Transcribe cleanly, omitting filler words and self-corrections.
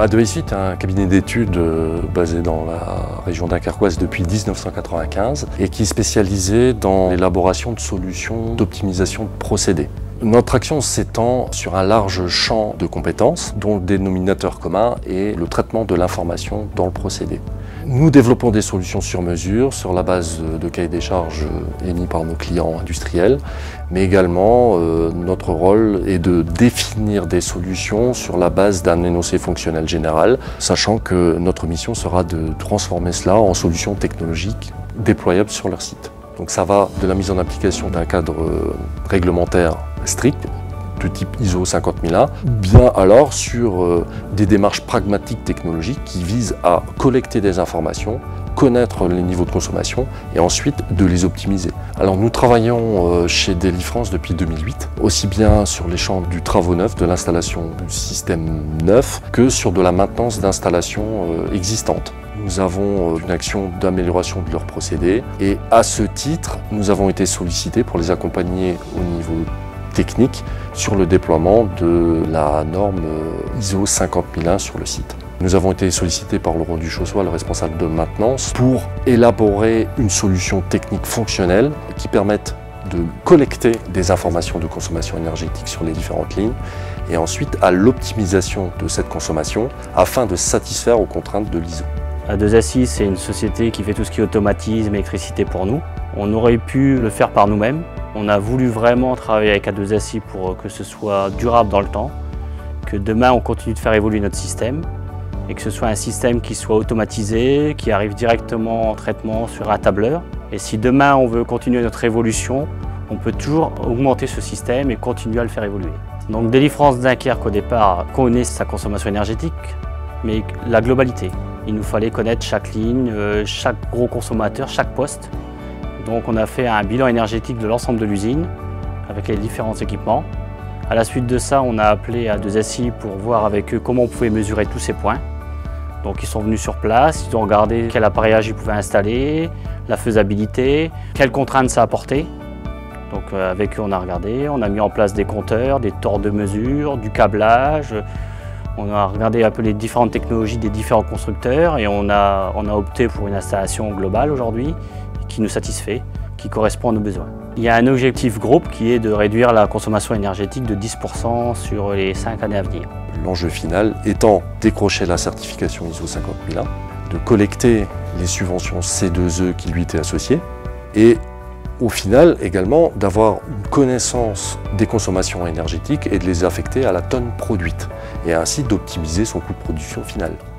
A2SI est un cabinet d'études basé dans la région dunkerquoise depuis 1995 et qui est spécialisé dans l'élaboration de solutions d'optimisation de procédés. Notre action s'étend sur un large champ de compétences dont le dénominateur commun est le traitement de l'information dans le procédé. Nous développons des solutions sur mesure sur la base de cahiers des charges émis par nos clients industriels, mais également notre rôle est de définir des solutions sur la base d'un énoncé fonctionnel général, sachant que notre mission sera de transformer cela en solutions technologiques déployables sur leur site. Donc ça va de la mise en application d'un cadre réglementaire strict, de type ISO 50001, bien alors sur des démarches pragmatiques technologiques qui visent à collecter des informations, connaître les niveaux de consommation et ensuite de les optimiser. Alors nous travaillons chez Delifrance depuis 2008, aussi bien sur les champs du travaux neuf, de l'installation du système neuf, que sur de la maintenance d'installations existantes. Nous avons une action d'amélioration de leurs procédés et à ce titre, nous avons été sollicités pour les accompagner au niveau technique sur le déploiement de la norme ISO 50001 sur le site. Nous avons été sollicités par Laurent Duchossois, le responsable de maintenance, pour élaborer une solution technique fonctionnelle qui permette de collecter des informations de consommation énergétique sur les différentes lignes et ensuite à l'optimisation de cette consommation afin de satisfaire aux contraintes de l'ISO. A2SI, c'est une société qui fait tout ce qui est automatisme et électricité pour nous. On aurait pu le faire par nous-mêmes. On a voulu vraiment travailler avec A2SI pour que ce soit durable dans le temps, que demain on continue de faire évoluer notre système et que ce soit un système qui soit automatisé, qui arrive directement en traitement sur un tableur. Et si demain on veut continuer notre évolution, on peut toujours augmenter ce système et continuer à le faire évoluer. Donc Delifrance Dunkerque au départ connaît sa consommation énergétique, mais la globalité. Il nous fallait connaître chaque ligne, chaque gros consommateur, chaque poste. Donc on a fait un bilan énergétique de l'ensemble de l'usine avec les différents équipements. À la suite de ça, on a appelé A2SI pour voir avec eux comment on pouvait mesurer tous ces points. Donc ils sont venus sur place, ils ont regardé quel appareillage ils pouvaient installer, la faisabilité, quelles contraintes ça apportait. Donc avec eux on a regardé, on a mis en place des compteurs, des torts de mesure, du câblage. On a regardé un peu les différentes technologies des différents constructeurs et on a opté pour une installation globale aujourd'hui qui nous satisfait, qui correspond à nos besoins. Il y a un objectif groupe qui est de réduire la consommation énergétique de 10% sur les 5 années à venir. L'enjeu final étant décrocher la certification ISO 50001, de collecter les subventions C2E qui lui étaient associées et au final également d'avoir une connaissance des consommations énergétiques et de les affecter à la tonne produite et ainsi d'optimiser son coût de production final.